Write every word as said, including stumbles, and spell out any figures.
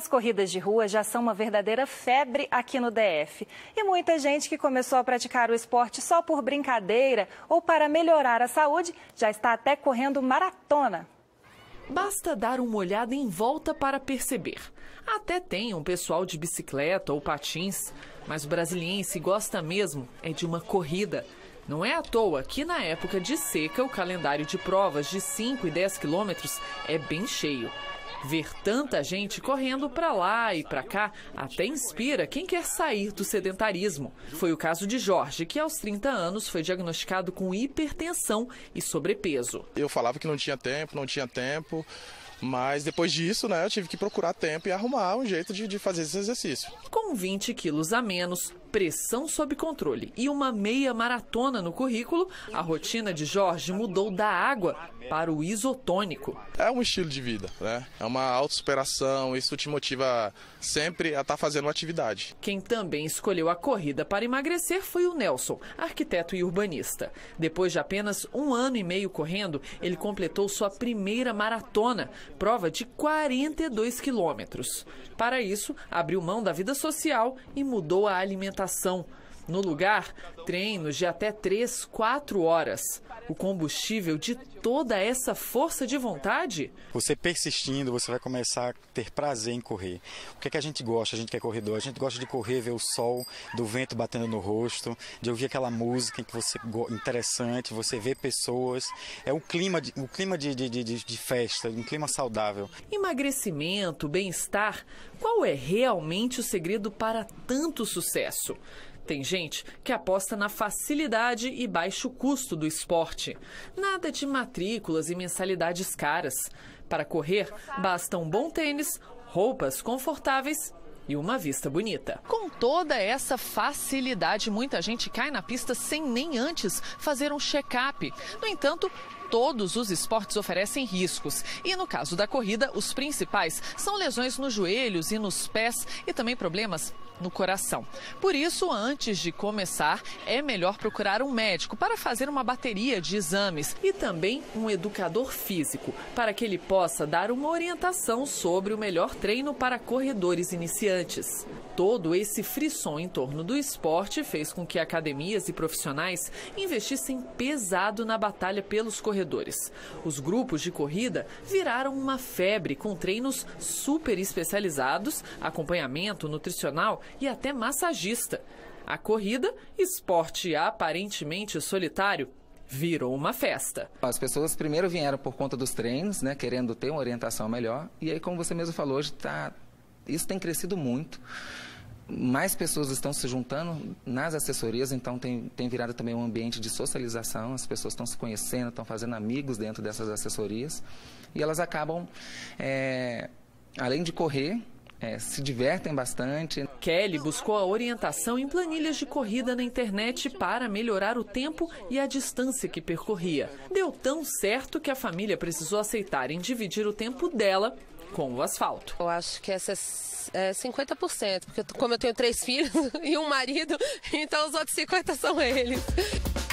As corridas de rua já são uma verdadeira febre aqui no D F. E muita gente que começou a praticar o esporte só por brincadeira ou para melhorar a saúde já está até correndo maratona. Basta dar uma olhada em volta para perceber. Até tem um pessoal de bicicleta ou patins, mas o brasiliense gosta mesmo é de uma corrida. Não é à toa que na época de seca o calendário de provas de cinco e dez quilômetros é bem cheio. Ver tanta gente correndo para lá e para cá até inspira quem quer sair do sedentarismo. Foi o caso de Jorge, que aos trinta anos foi diagnosticado com hipertensão e sobrepeso. Eu falava que não tinha tempo, não tinha tempo, mas depois disso, né, eu tive que procurar tempo e arrumar um jeito de, de fazer esse exercício. Com vinte quilos a menos, pressão sob controle e uma meia maratona no currículo, a rotina de Jorge mudou da água para o isotônico. É um estilo de vida, né? É uma autossuperação, isso te motiva sempre a estar fazendo uma atividade. Quem também escolheu a corrida para emagrecer foi o Nelson, arquiteto e urbanista. Depois de apenas um ano e meio correndo, ele completou sua primeira maratona, prova de quarenta e dois quilômetros. Para isso, abriu mão da vida social e mudou a alimentação. No lugar, treinos de até três, quatro horas. O combustível de toda essa força de vontade? Você persistindo, você vai começar a ter prazer em correr. O que é que a gente gosta? A gente que é corredor, a gente gosta de correr, ver o sol, do vento batendo no rosto, de ouvir aquela música que você interessante, você vê pessoas. É o clima de, o clima de, de, de, de festa, um clima saudável. Emagrecimento, bem-estar, qual é realmente o segredo para tanto sucesso? Tem gente que aposta na facilidade e baixo custo do esporte. Nada de matrículas e mensalidades caras. Para correr, basta um bom tênis, roupas confortáveis e uma vista bonita. Com toda essa facilidade, muita gente cai na pista sem nem antes fazer um check-up. No entanto, todos os esportes oferecem riscos. E no caso da corrida, os principais são lesões nos joelhos e nos pés e também problemas no coração. Por isso, antes de começar, é melhor procurar um médico para fazer uma bateria de exames e também um educador físico, para que ele possa dar uma orientação sobre o melhor treino para corredores iniciantes. Todo esse frisson em torno do esporte fez com que academias e profissionais investissem pesado na batalha pelos corredores. Os grupos de corrida viraram uma febre com treinos super especializados, acompanhamento nutricional e até massagista. A corrida, esporte aparentemente solitário, virou uma festa. As pessoas primeiro vieram por conta dos treinos, né, querendo ter uma orientação melhor. E aí, como você mesmo falou, hoje tá, isso tem crescido muito. Mais pessoas estão se juntando nas assessorias, então tem, tem virado também um ambiente de socialização. As pessoas estão se conhecendo, estão fazendo amigos dentro dessas assessorias. E elas acabam, é, além de correr, É, se divertem bastante. Kelly buscou a orientação em planilhas de corrida na internet para melhorar o tempo e a distância que percorria. Deu tão certo que a família precisou aceitar em dividir o tempo dela com o asfalto. Eu acho que essa é cinquenta por cento, porque como eu tenho três filhos e um marido, então os outros cinquenta por cento são eles.